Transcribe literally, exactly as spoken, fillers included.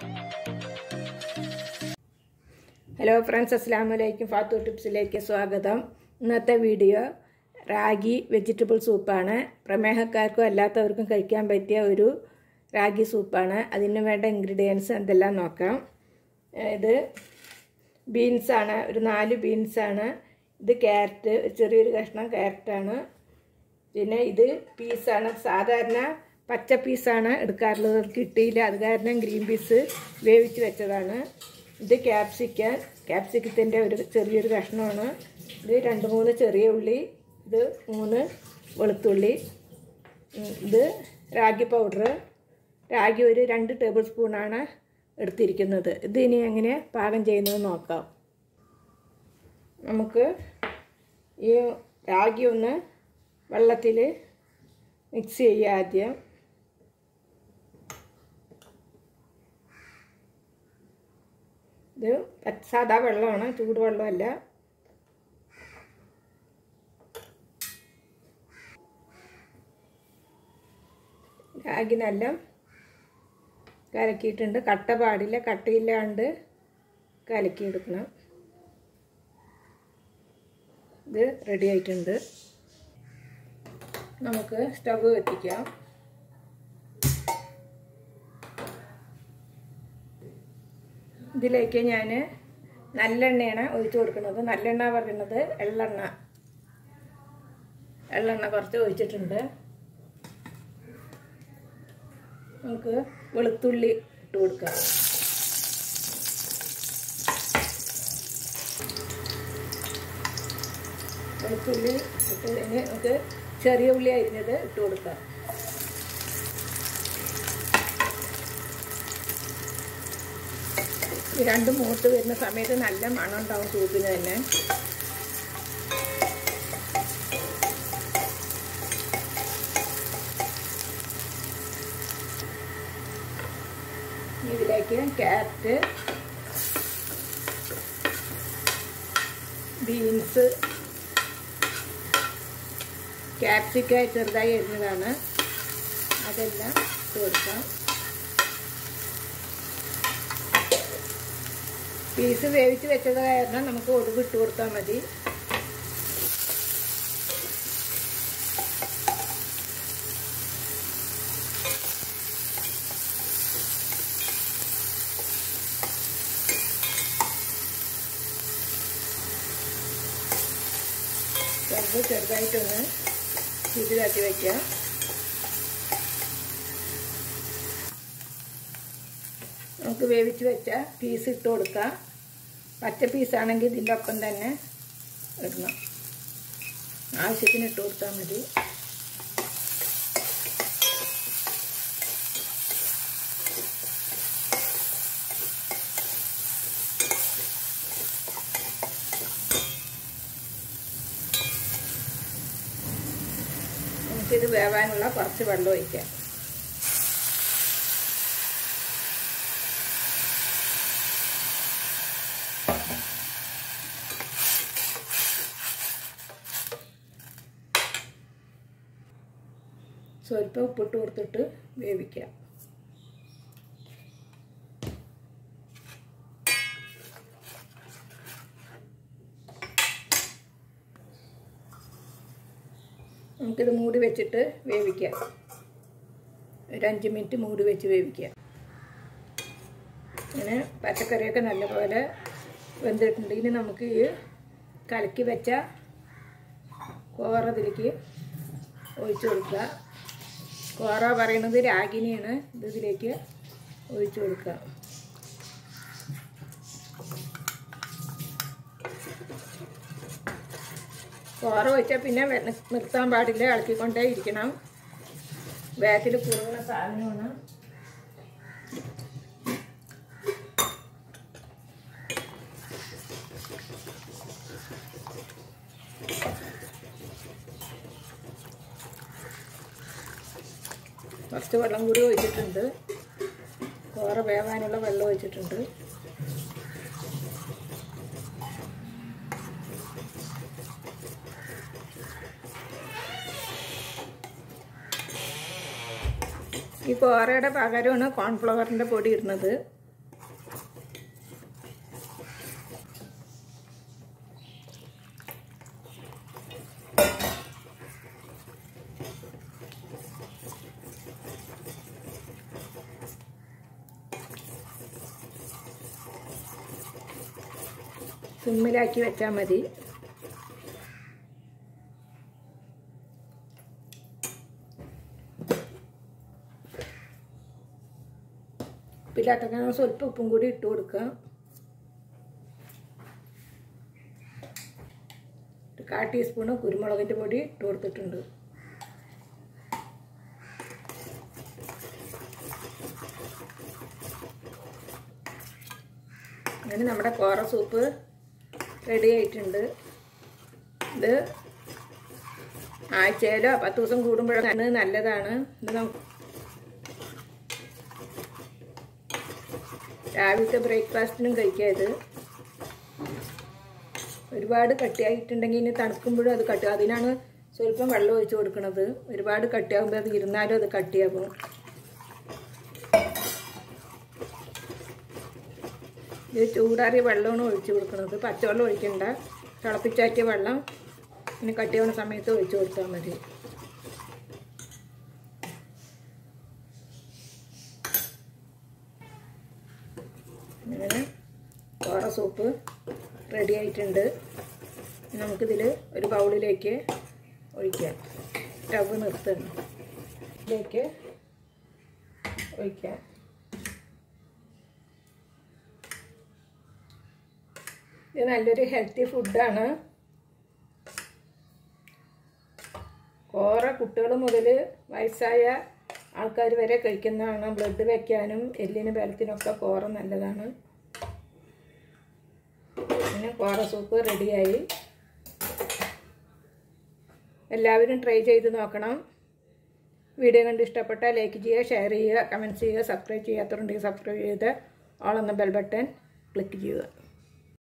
Hello friends, അസ്സലാമു അലൈക്കും. ഫാത്തു ടിപ്സിലേക്ക് സ്വാഗതം. ഇന്നത്തെ വീഡിയോ റാഗി വെജിറ്റബിൾ സൂപ്പാണ്. പ്രമേഹക്കാർക്കും അല്ലാത്തവർക്കും കഴിക്കാൻ പറ്റിയ ഒരു റാഗി സൂപ്പാണ്. അതിന് വേണ്ട ഇൻഗ്രീഡിയൻസ് എന്തെല്ലാം നോക്കാം. ഇത് ബീൻസാണ്, ഒരു നാല് ബീൻസാണ്. ഇത് ക്യാരറ്റ്, ചെറിയൊരു കഷ്ണം ക്യാരറ്റാണ്. പിന്നെ ഇത് പീസാണ്. സാധാരണ പച്ച പീസാണ് എടുക്കാറുള്ളത്, കിട്ടിയില്ല, അത് കാരണം ഗ്രീൻ പീസ് വേവിച്ച് വെച്ചതാണ്. ഇത് ക്യാപ്സിക്കൻ, ക്യാപ്സിക്കത്തിൻ്റെ ഒരു ചെറിയൊരു കഷ്ണമാണ്. ഇത് രണ്ട് മൂന്ന് ചെറിയ ഉള്ളി, ഇത് മൂന്ന് വെളുത്തുള്ളി. ഇത് റാഗി പൗഡർ, റാഗി ഒരു രണ്ട് ടേബിൾ സ്പൂണാണ് എടുത്തിരിക്കുന്നത്. ഇത് ഇനി എങ്ങനെ പാകം ചെയ്യുന്നത് നോക്കാം. നമുക്ക് ഈ റാഗി ഒന്ന് വെള്ളത്തിൽ മിക്സ് ചെയ്യുക. ആദ്യം ഇത് സാധാ വെള്ളമാണ്, ചൂടുവെള്ളമല്ല. റാഗി നല്ല കലക്കിയിട്ടുണ്ട്. കട്ട പാടില്ല, കട്ടയില്ലാണ്ട് കലക്കിയെടുക്കണം. ഇത് റെഡി ആയിട്ടുണ്ട്. നമുക്ക് സ്റ്റവ് കത്തിക്കാം. ഇതിലേക്ക് ഞാൻ നല്ലെണ്ണയാണ് ഒഴിച്ചു കൊടുക്കുന്നത്. നല്ലെണ്ണ പറയുന്നത് എള്ളെണ്ണ. എള്ളെണ്ണ കുറച്ച് ഒഴിച്ചിട്ടുണ്ട്. നമുക്ക് വെളുത്തുള്ളി ഇട്ട് കൊടുക്കാം. വെളുത്തുള്ളി ഇട്ട് കഴിഞ്ഞ് നമുക്ക് ചെറിയ ഉള്ളി അരിഞ്ഞത് ഇട്ട് കൊടുക്കാം. രണ്ട് മൂത്ത് വരുന്ന സമയത്ത് നല്ല മണം ഉണ്ടാവും സൂപ്പിന് തന്നെ. ഇതിലേക്ക് ക്യാരറ്റ്, ബീൻസ്, ക്യാപ്സിക്കം ചെറുതായി അരിഞ്ഞതാണ്, അതെല്ലാം ഇട്ട് കൊടുക്കാം. പീസ് വേവിച്ച് വെച്ചത് കാരണം നമുക്ക് ഒടുവ് ഇട്ട് കൊടുത്താൽ മതി. ചെറുത് ചെറുതായിട്ടൊന്ന് ഇതിലാക്കി വയ്ക്കാം. നമുക്ക് വേവിച്ച് വെച്ച പീസ് ഇട്ട് കൊടുക്കാം. പച്ച പീസാണെങ്കിൽ ഇതിൻ്റെ ഒപ്പം തന്നെ ഇടണം. ആവശ്യത്തിന് ഇട്ട് കൊടുത്താൽ മതി. നമുക്കിത് വേവാനുള്ള കുറച്ച് വെള്ളം ഒഴിക്കാം. സ്വല്പം ഉപ്പിട്ട് കൊടുത്തിട്ട് വേവിക്കാം. നമുക്കിത് മൂടി വെച്ചിട്ട് വേവിക്കാം. ഒരു അഞ്ച് മിനിറ്റ് മൂടി വെച്ച് വേവിക്കാം. അങ്ങനെ പച്ചക്കറിയൊക്കെ നല്ലപോലെ വെന്തിട്ടുണ്ട്. ഇനി നമുക്ക് ഈ കലക്കി വെച്ച കോറ ഇതിലേക്ക് ഒഴിച്ചു കൊടുക്കുക. കോറ പറയുന്നത് രാഗിനിയാണ്. ഇത് ഇതിലേക്ക് ഒഴിച്ചു കൊടുക്കുക. കോറ ഒഴിച്ചാൽ പിന്നെ നിർത്താൻ പാടില്ല, ഇളക്കിക്കൊണ്ടേ ഇരിക്കണം. വേഗത്തിൽ കുറുകുന്ന സാധനമാണ്. കുറച്ച് വെള്ളം കൂടി ഒഴിച്ചിട്ടുണ്ട്. കോറ വേവാനുള്ള വെള്ളം ഒഴിച്ചിട്ടുണ്ട്. ഈ കോറയുടെ പകരമാണ് കോൺഫ്ലവറിൻ്റെ പൊടി ഇടുന്നത്. സിമ്മിലാക്കി വെച്ചാൽ മതി. ഉപ്പില്ലാത്തൊക്കെ സ്വല്പം ഉപ്പും കൂടി ഇട്ട് കൊടുക്കുക. കാ ടീസ്പൂണ് കുരുമുളകിൻ്റെ പൊടി ഇട്ട് കൊടുത്തിട്ടുണ്ട്. അങ്ങനെ നമ്മുടെ കോറ സൂപ്പ് റെഡി ആയിട്ടുണ്ട്. ഇത് ആഴ്ചയിലോ പത്ത് ദിവസം കൂടുമ്പോഴാണ് നല്ലതാണ്. ഇത് നമുക്ക് രാവിലത്തെ ബ്രേക്ക്ഫാസ്റ്റിനും കഴിക്കാം. ഇത് ഒരുപാട് കട്ടിയായിട്ടുണ്ടെങ്കിൽ ഇനി തണുക്കുമ്പോഴും അത് കട്ടി, അതിനാണ് സ്വല്പം വെള്ളം ഒഴിച്ച് കൊടുക്കുന്നത്. ഒരുപാട് കട്ടിയാകുമ്പോൾ അത് ഇരുന്നാലും അത് കട്ടിയാകും. ഇത് ചൂടാറിയ വെള്ളമാണ് ഒഴിച്ച് കൊടുക്കുന്നത്. പച്ചവെള്ളം ഒഴിക്കണ്ട, തിളപ്പിച്ചാറ്റിയ വെള്ളം ഇനി കട്ടിയാവുന്ന സമയത്ത് ഒഴിച്ച് കൊടുത്താൽ മതി. അങ്ങനെ കോറ സൂപ്പ് റെഡി ആയിട്ടുണ്ട്. നമുക്കിതിൽ ഒരു ബൗളിലേക്ക് ഒഴിക്കാം. സ്റ്റവ് നിർത്തണം, ഇതിലേക്ക് ഒഴിക്കാം. ഇത് നല്ലൊരു ഹെൽത്തി ഫുഡാണ്. കോറ കുട്ടികൾ മുതൽ വയസ്സായ ആൾക്കാർ വരെ കഴിക്കുന്നതാണ്. ബ്ലഡ് വയ്ക്കാനും എല്ലിനും ബലത്തിനൊക്കെ കോറ നല്ലതാണ്. പിന്നെ കോറ സൂപ്പ് റെഡിയായി. എല്ലാവരും ട്രൈ ചെയ്ത് നോക്കണം. വീഡിയോ കണ്ട് ഇഷ്ടപ്പെട്ടാൽ ലൈക്ക് ചെയ്യുക, ഷെയർ ചെയ്യുക, കമൻറ്റ് ചെയ്യുക. സബ്സ്ക്രൈബ് ചെയ്യാത്തവരുണ്ടെങ്കിൽ സബ്സ്ക്രൈബ് ചെയ്ത് ഓൾ എന്ന ബെൽ ബട്ടൺ ക്ലിക്ക് ചെയ്യുക.